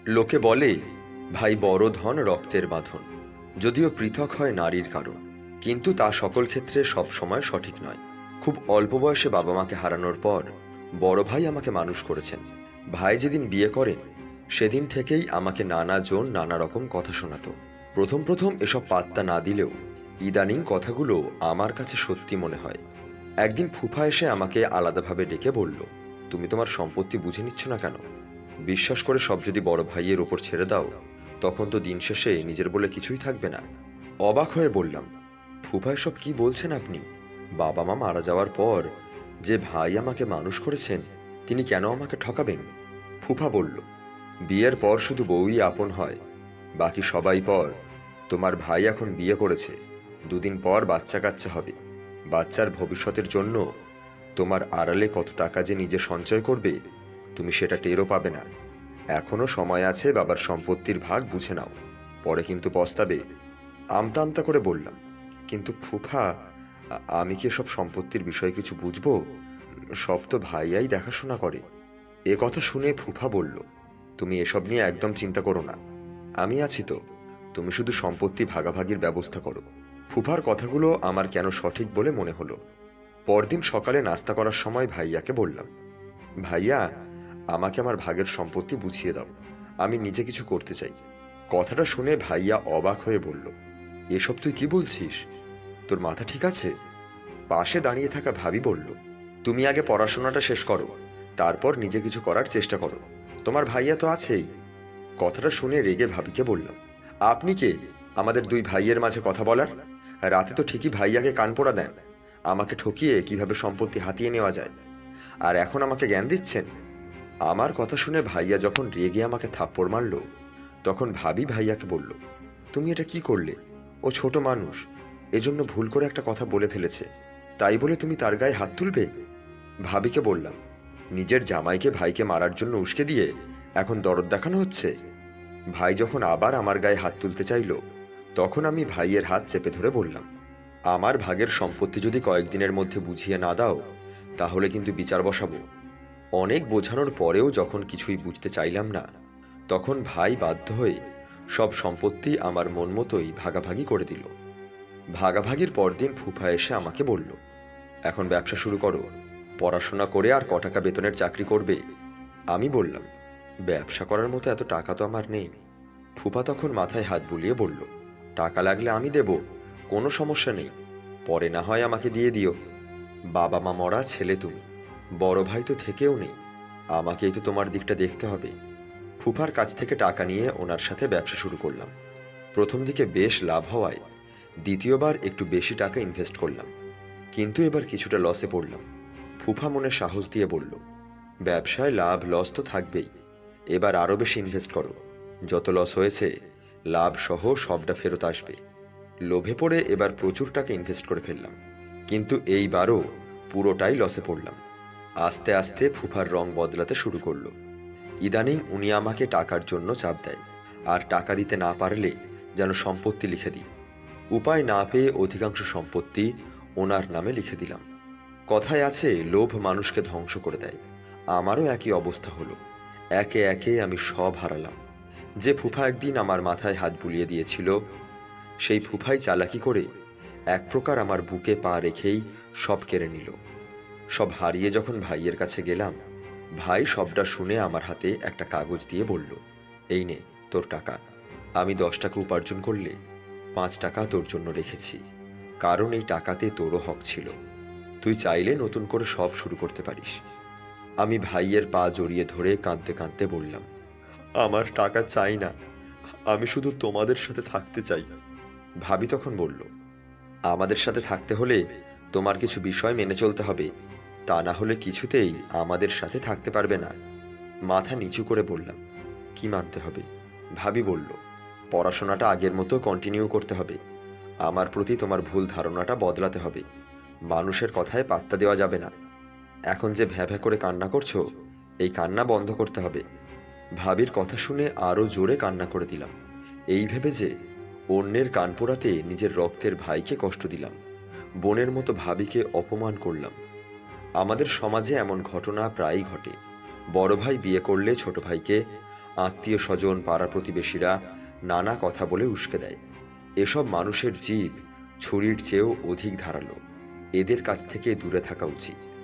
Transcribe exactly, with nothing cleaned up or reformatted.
লোকে বলে ভাই বড় ধন রক্তের বাঁধন, যদিও পৃথক হয় নারীর কারণ, কিন্তু তা সকল ক্ষেত্রে সব সময় সঠিক নয়। খুব অল্প বয়সে বাবা মাকে হারানোর পর বড় ভাই আমাকে মানুষ করেছেন। ভাই যেদিন বিয়ে করেন সেদিন থেকেই আমাকে নানা জন নানা রকম কথা শোনাতো। প্রথম প্রথম এসব পাত্তা না দিলেও ইদানিং কথাগুলো আমার কাছে সত্যি মনে হয়। একদিন ফুফা এসে আমাকে আলাদাভাবে ডেকে বলল, তুমি তোমার সম্পত্তি বুঝে নিচ্ছ না কেন? বিশ্বাস করে সব যদি বড় ভাইয়ের ওপর ছেড়ে দাও তখন তো দিন শেষে নিজের বলে কিছুই থাকবে না। অবাক হয়ে বললাম, ফুফা এসব কি বলছেন আপনি? বাবা মা মারা যাওয়ার পর যে ভাই আমাকে মানুষ করেছেন তিনি কেন আমাকে ঠকাবেন? ফুফা বলল, বিয়ের পর শুধু বউই আপন হয়, বাকি সবাই পর। তোমার ভাই এখন বিয়ে করেছে, দুদিন পর বাচ্চা কাচ্চা হবে। বাচ্চার ভবিষ্যতের জন্য তোমার আড়ালে কত টাকা যে নিজে সঞ্চয় করবে তুমি সেটা টেরও পাবে না। এখনো সময় আছে, বাবার সম্পত্তির ভাগ বুঝে নাও, পরে কিন্তু পস্তাবে। আমতা আমতা করে বললাম, কিন্তু ফুফা, আমি কি এসব সম্পত্তির বিষয়ে কিছু বুঝবো? সব তো ভাইয়াই দেখাশোনা করে। এ কথা শুনে ফুফা বলল, তুমি এসব নিয়ে একদম চিন্তা করো না, আমি আছি তো, তুমি শুধু সম্পত্তি ভাগাভাগির ব্যবস্থা করো। ফুফার কথাগুলো আমার কেন সঠিক বলে মনে হলো। পরদিন সকালে নাস্তা করার সময় ভাইয়াকে বললাম, ভাইয়া, আমাকে আমার ভাগের সম্পত্তি বুঝিয়ে দাও, আমি নিজে কিছু করতে চাই। কথাটা শুনে ভাইয়া অবাক হয়ে বলল, এসব তুই কি বলছিস? তোর মাথা ঠিক আছে? পাশে দাঁড়িয়ে থাকা ভাবি বলল, তুমি আগে পড়াশোনাটা শেষ করো, তারপর নিজে কিছু করার চেষ্টা করো, তোমার ভাইয়া তো আছেই। কথাটা শুনে রেগে ভাবিকে বললাম, আপনি কে আমাদের দুই ভাইয়ের মাঝে কথা বলার? রাতে তো ঠিকই ভাইয়াকে কান পোড়া দেন, আমাকে ঠকিয়ে কিভাবে সম্পত্তি হাতিয়ে নেওয়া যায়, আর এখন আমাকে জ্ঞান দিচ্ছেন? আমার কথা শুনে ভাইয়া যখন রেগে আমাকে থাপ্পড় মারল তখন ভাবি ভাইয়াকে বলল, তুমি এটা কি করলে? ও ছোট মানুষ, এজন্য ভুল করে একটা কথা বলে ফেলেছে, তাই বলে তুমি তার গায়ে হাত তুলবে? ভাবিকে বললাম, নিজের জামাইকে ভাইকে মারার জন্য উস্কে দিয়ে এখন দরদ দেখানো হচ্ছে? ভাই যখন আবার আমার গায়ে হাত তুলতে চাইল তখন আমি ভাইয়ের হাত চেপে ধরে বললাম, আমার ভাগের সম্পত্তি যদি কয়েকদিনের মধ্যে বুঝিয়ে না দাও তাহলে কিন্তু বিচার বসাবো। অনেক বোঝানোর পরেও যখন কিছুই বুঝতে চাইলাম না তখন ভাই বাধ্য হয়ে সব সম্পত্তি আমার মন মতোই ভাগাভাগি করে দিল। ভাগাভাগির পরদিন ফুফা এসে আমাকে বলল, এখন ব্যবসা শুরু করো, পড়াশোনা করে আর ক টাকা বেতনের চাকরি করবে। আমি বললাম, ব্যবসা করার মতো এত টাকা তো আমার নেই। ফুফা তখন মাথায় হাত বুলিয়ে বলল, টাকা লাগলে আমি দেব, কোনো সমস্যা নেই, পরে না হয় আমাকে দিয়ে দিও। বাবা মা মরা ছেলে তুমি, বড় ভাই তো থেকেও নেই, আমাকেই তো তোমার দিকটা দেখতে হবে। ফুফার কাছ থেকে টাকা নিয়ে ওনার সাথে ব্যবসা শুরু করলাম। প্রথম দিকে বেশ লাভ হওয়ায় দ্বিতীয়বার একটু বেশি টাকা ইনভেস্ট করলাম, কিন্তু এবার কিছুটা লসে পড়লাম। ফুফা মনে সাহস দিয়ে বলল, ব্যবসায় লাভ লস তো থাকবেই, এবার আরও বেশি ইনভেস্ট করো, যত লস হয়েছে লাভ সহ সবটা ফেরত আসবে। লোভে পড়ে এবার প্রচুর টাকা ইনভেস্ট করে ফেললাম, কিন্তু এইবারও পুরোটাই লসে পড়লাম। আস্তে আস্তে ফুফার রং বদলাতে শুরু করলো। ইদানিং উনি আমাকে টাকার জন্য চাপ দেয়, আর টাকা দিতে না পারলে যেন সম্পত্তি লিখে দিই। উপায় না পেয়ে অধিকাংশ সম্পত্তি ওনার নামে লিখে দিলাম। কথায় আছে, লোভ মানুষকে ধ্বংস করে দেয়। আমারও একই অবস্থা হলো, একে একে আমি সব হারালাম। যে ফুফা একদিন আমার মাথায় হাত বুলিয়ে দিয়েছিল সেই ফুফাই চালাকি করে এক প্রকার আমার বুকে পা রেখেই সব কেড়ে নিল। সব হারিয়ে যখন ভাইয়ের কাছে গেলাম, ভাই সবটা শুনে আমার হাতে একটা কাগজ দিয়ে বলল, এই নে তোর টাকা, আমি দশ টাকা উপার্জন করলে পাঁচ টাকা তোর জন্য রেখেছি, কারণ এই টাকাতে তোরও হক ছিল, তুই চাইলে নতুন করে সব শুরু করতে পারিস। আমি ভাইয়ের পা জড়িয়ে ধরে কাঁদতে কাঁদতে বললাম, আমার টাকা চাই না, আমি শুধু তোমাদের সাথে থাকতে চাই। ভাবি তখন বলল, আমাদের সাথে থাকতে হলে তোমার কিছু বিষয় মেনে চলতে হবে, তা না হলে কিছুতেই আমাদের সাথে থাকতে পারবে না। মাথা নিচু করে বললাম, কি মানতে হবে? ভাবি বলল, পড়াশোনাটা আগের মতো কন্টিনিউ করতে হবে, আমার প্রতি তোমার ভুল ধারণাটা বদলাতে হবে, মানুষের কথায় পাত্তা দেওয়া যাবে না, এখন যে ভ্যাঁ ভ্যাঁ করে কান্না করছো এই কান্না বন্ধ করতে হবে। ভাবির কথা শুনে আরো জোরে কান্না করে দিলাম, এই ভেবে যে অন্যের কান পোড়াতে নিজের রক্তের ভাইকে কষ্ট দিলাম, বোনের মতো ভাবিকে অপমান করলাম। আমাদের সমাজে এমন ঘটনা প্রায়ই ঘটে, বড় ভাই বিয়ে করলে ছোট ভাইকে আত্মীয় স্বজন পাড়া প্রতিবেশীরা নানা কথা বলে উস্কে দেয়। এসব মানুষের জীব ছুরির চেয়েও অধিক ধারালো, এদের কাছ থেকে দূরে থাকা উচিত।